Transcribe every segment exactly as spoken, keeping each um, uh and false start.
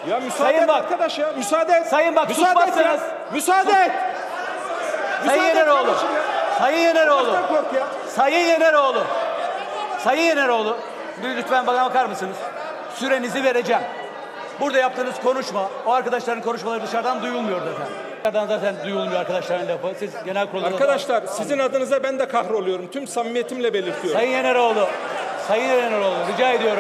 Ya müsaade Sayın et Bak. arkadaş ya. Müsaade et. Sayın Bak, müsaade et susmazsanız. ya. Müsaade et. Sayın Müsaade et Yeneroğlu. kardeşim ya. Sayın Yeneroğlu. Allah'tan kork ya. Sayın Yeneroğlu. Sayın Yeneroğlu. Lütfen bana bakar mısınız? Sürenizi vereceğim. Burada yaptığınız konuşma, o arkadaşların konuşmaları dışarıdan duyulmuyor zaten. Dışarıdan zaten duyulmuyor arkadaşların lafı. Siz genel kurulda... Arkadaşlar sizin adınıza ben de kahroluyorum. Tüm samimiyetimle belirtiyorum. Sayın Yeneroğlu. Sayın Yeneroğlu rica ediyorum.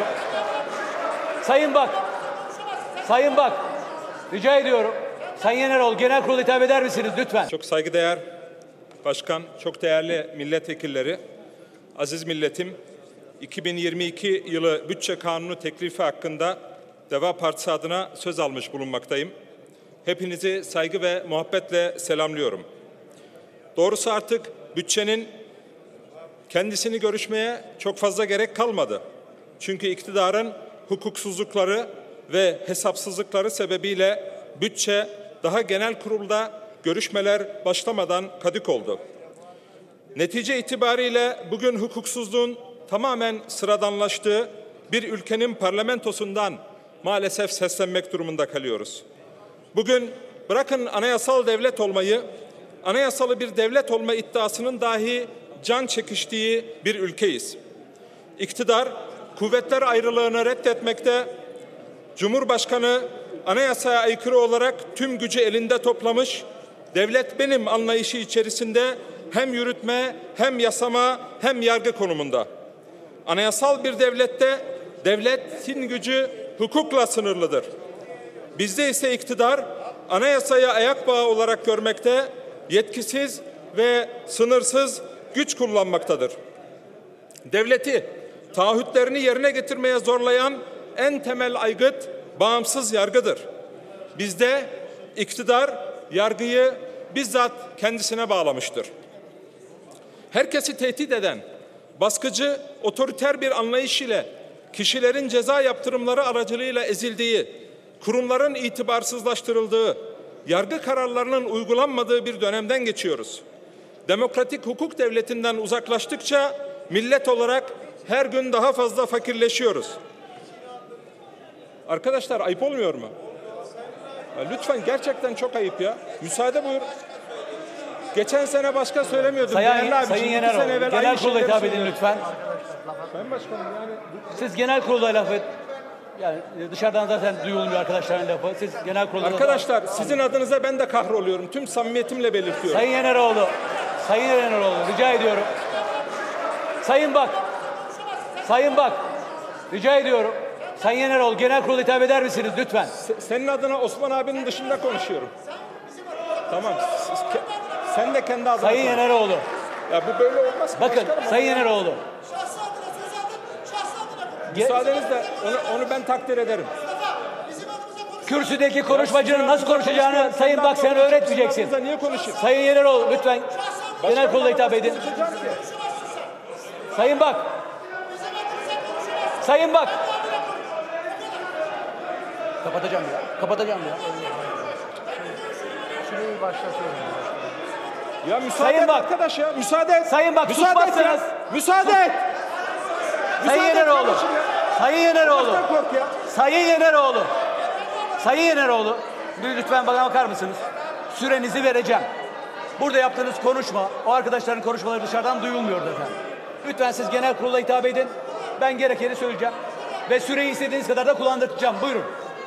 Sayın Bak. Sayın Bak. Rica ediyorum. Sayın Yeneroğlu genel kurula hitap eder misiniz lütfen? Çok saygıdeğer başkan, çok değerli milletvekilleri, aziz milletim, iki bin yirmi iki yılı bütçe kanunu teklifi hakkında Deva Partisi adına söz almış bulunmaktayım. Hepinizi saygı ve muhabbetle selamlıyorum. Doğrusu artık bütçenin kendisini görüşmeye çok fazla gerek kalmadı. Çünkü iktidarın hukuksuzlukları ve hesapsızlıkları sebebiyle bütçe daha genel kurulda görüşmeler başlamadan kadük oldu. Netice itibariyle bugün hukuksuzluğun tamamen sıradanlaştığı bir ülkenin parlamentosundan maalesef seslenmek durumunda kalıyoruz. Bugün bırakın anayasal devlet olmayı, anayasalı bir devlet olma iddiasının dahi can çekiştiği bir ülkeyiz. İktidar kuvvetler ayrılığını reddetmekte, Cumhurbaşkanı anayasaya aykırı olarak tüm gücü elinde toplamış, devlet benim anlayışı içerisinde hem yürütme, hem yasama, hem yargı konumunda. Anayasal bir devlette devletin gücü hukukla sınırlıdır. Bizde ise iktidar anayasayı ayak bağı olarak görmekte, yetkisiz ve sınırsız güç kullanmaktadır. Devleti taahhütlerini yerine getirmeye zorlayan en temel aygıt bağımsız yargıdır. Bizde iktidar yargıyı bizzat kendisine bağlamıştır. Herkesi tehdit eden, baskıcı, otoriter bir anlayış ile kişilerin ceza yaptırımları aracılığıyla ezildiği, kurumların itibarsızlaştırıldığı, yargı kararlarının uygulanmadığı bir dönemden geçiyoruz. Demokratik hukuk devletinden uzaklaştıkça millet olarak her gün daha fazla fakirleşiyoruz. Arkadaşlar ayıp olmuyor mu? Ya lütfen gerçekten çok ayıp ya. Müsaade buyur. Geçen sene başka söylemiyordum. Sayın, abi, Sayın Yeneroğlu genel kurula hitap edin lütfen. Sayın Başkanım yani... Siz genel kurula laf et. Yani dışarıdan zaten duyulmuyor arkadaşların lafı. Siz genel kurulda... Arkadaşlar sizin adınıza ben de kahroluyorum. Tüm samimiyetimle belirtiyorum. Sayın Yeneroğlu. Sayın Yeneroğlu rica ediyorum. Sayın Bak. Sayın Bak. Rica ediyorum. Sayın Yeneroğlu genel kurula hitap eder misiniz lütfen? Se- senin adına Osman abinin dışında konuşuyorum. Tamam. Siz, ke- sen de kendi adına... Sayın Yeneroğlu. Ya bu böyle olmaz ki. Bakın başkanım. Sayın Yeneroğlu. Müsaadenizle onu, onu ben takdir ederim. Kürsüdeki konuşmacının nasıl konuşacağını Sayın Bak sen öğretmeyeceksin. Niye konuşayım? Sayın Yeneroğlu lütfen genel kurula hitap edin. Sayın Bak. Sayın Bak. Kapatacağım ya. Kapatacağım ya. Şurayı başlatıyorum. Ya müsaade Sayın et Bak. arkadaş ya. Müsaade et. Sayın Bak müsaade et susmazsanız. ya. Müsaade et. Sayın Müsaade et Yeneroğlu. kardeşim ya. Sayın Yeneroğlu. Allah'tan kork ya. Sayın Yeneroğlu. Sayın Yeneroğlu. Lütfen bana bakar mısınız? Sürenizi vereceğim. Burada yaptığınız konuşma, o arkadaşların konuşmaları dışarıdan duyulmuyor zaten. Lütfen siz genel kurula hitap edin. Ben gerekeni söyleyeceğim. Ve süreyi istediğiniz kadar da kullandıracağım. Buyurun.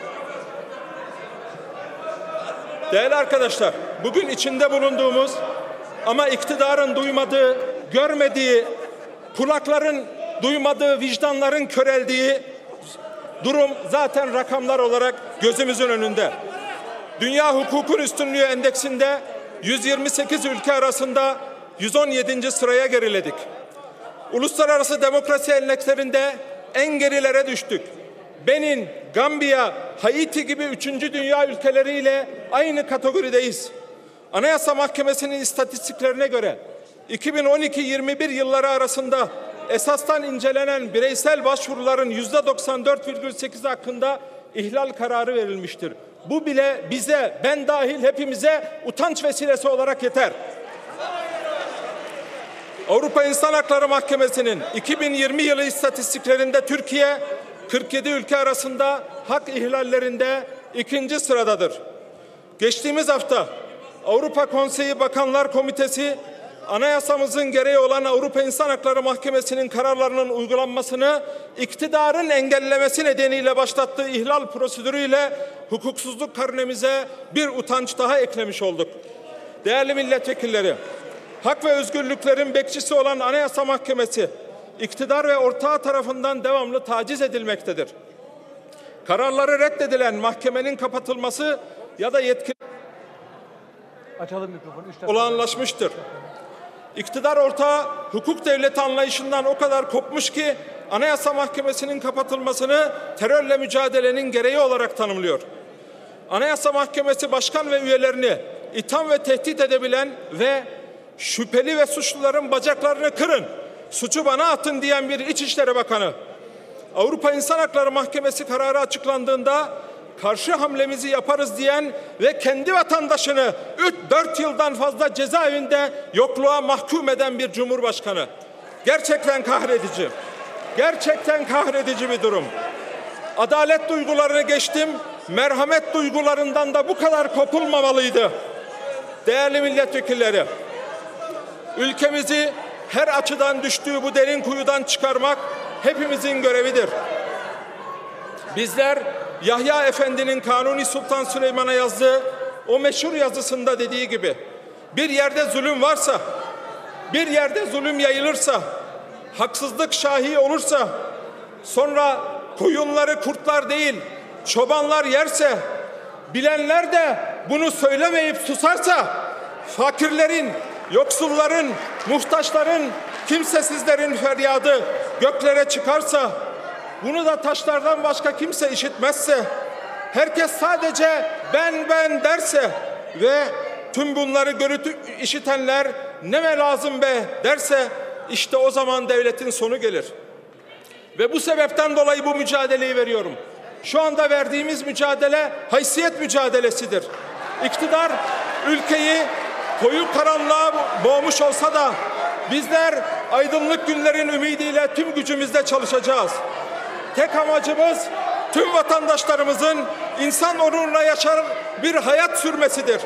Değerli arkadaşlar, bugün içinde bulunduğumuz ama iktidarın duymadığı, görmediği, kulakların duymadığı, vicdanların köreldiği durum zaten rakamlar olarak gözümüzün önünde. Dünya Hukukun Üstünlüğü Endeksinde yüz yirmi sekiz ülke arasında yüz on yedinci sıraya geriledik. Uluslararası demokrasi endekslerinde en gerilere düştük. Benin, Gambiya, Haiti gibi üçüncü dünya ülkeleriyle aynı kategorideyiz. Anayasa Mahkemesi'nin istatistiklerine göre iki bin on iki yirmi bir yılları arasında esastan incelenen bireysel başvuruların yüzde doksan dört virgül sekiz hakkında ihlal kararı verilmiştir. Bu bile bize, ben dahil hepimize utanç vesilesi olarak yeter. Avrupa İnsan Hakları Mahkemesi'nin iki bin yirmi yılı istatistiklerinde Türkiye kırk yedi ülke arasında hak ihlallerinde ikinci sıradadır. Geçtiğimiz hafta Avrupa Konseyi Bakanlar Komitesi, anayasamızın gereği olan Avrupa İnsan Hakları Mahkemesi'nin kararlarının uygulanmasını iktidarın engellemesi nedeniyle başlattığı ihlal prosedürüyle hukuksuzluk karnemize bir utanç daha eklemiş olduk. Değerli milletvekilleri, hak ve özgürlüklerin bekçisi olan Anayasa Mahkemesi, iktidar ve ortağı tarafından devamlı taciz edilmektedir. Kararları reddedilen mahkemenin kapatılması ya da yetkili Açalım mikrofonu. olağanlaşmıştır. İktidar ortağı hukuk devleti anlayışından o kadar kopmuş ki Anayasa Mahkemesi'nin kapatılmasını terörle mücadelenin gereği olarak tanımlıyor. Anayasa Mahkemesi başkan ve üyelerini itham ve tehdit edebilen ve şüpheli ve suçluların bacaklarını kırın, suçu bana atın diyen bir İçişleri Bakanı, Avrupa İnsan Hakları Mahkemesi kararı açıklandığında karşı hamlemizi yaparız diyen ve kendi vatandaşını üç dört yıldan fazla cezaevinde yokluğa mahkum eden bir cumhurbaşkanı. Gerçekten kahredici. Gerçekten kahredici bir durum. Adalet duygularını geçtim, merhamet duygularından da bu kadar kopulmamalıydı. Değerli milletvekilleri, ülkemizi her açıdan düştüğü bu derin kuyudan çıkarmak hepimizin görevidir. Bizler Yahya Efendi'nin Kanuni Sultan Süleyman'a yazdığı o meşhur yazısında dediği gibi, bir yerde zulüm varsa, bir yerde zulüm yayılırsa, haksızlık şahi olursa, sonra koyunları kurtlar değil çobanlar yerse, bilenler de bunu söylemeyip susarsa, fakirlerin, yoksulların, muhtaçların, kimsesizlerin feryadı göklere çıkarsa, bunu da taşlardan başka kimse işitmezse, herkes sadece ben ben derse ve tüm bunları görüp işitenler neme lazım be derse, işte o zaman devletin sonu gelir. Ve bu sebepten dolayı bu mücadeleyi veriyorum. Şu anda verdiğimiz mücadele haysiyet mücadelesidir. İktidar ülkeyi koyu karanlığa boğmuş olsa da bizler aydınlık günlerin ümidiyle tüm gücümüzle çalışacağız. Tek amacımız tüm vatandaşlarımızın insan onuruna yaşar bir hayat sürmesidir.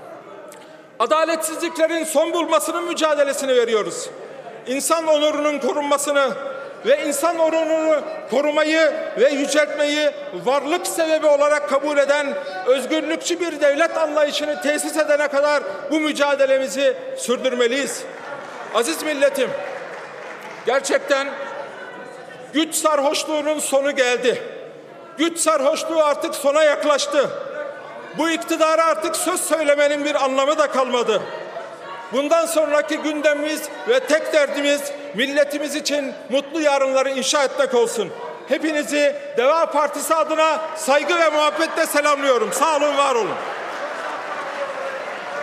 Adaletsizliklerin son bulmasının mücadelesini veriyoruz. İnsan onurunun korunmasını ve insan onurunu korumayı ve yüceltmeyi varlık sebebi olarak kabul eden özgürlükçü bir devlet anlayışını tesis edene kadar bu mücadelemizi sürdürmeliyiz. Aziz milletim, gerçekten güç sarhoşluğunun sonu geldi. Güç sarhoşluğu artık sona yaklaştı. Bu iktidara artık söz söylemenin bir anlamı da kalmadı. Bundan sonraki gündemimiz ve tek derdimiz milletimiz için mutlu yarınları inşa etmek olsun. Hepinizi Deva Partisi adına saygı ve muhabbetle selamlıyorum. Sağ olun, var olun.